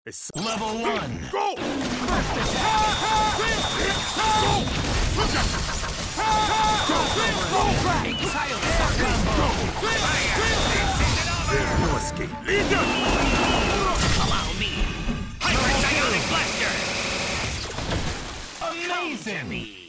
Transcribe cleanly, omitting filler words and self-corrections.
Level 1. Go! First attack. There's no escape. Leader! Allow me. Hyper Psionic Blaster. Amazing.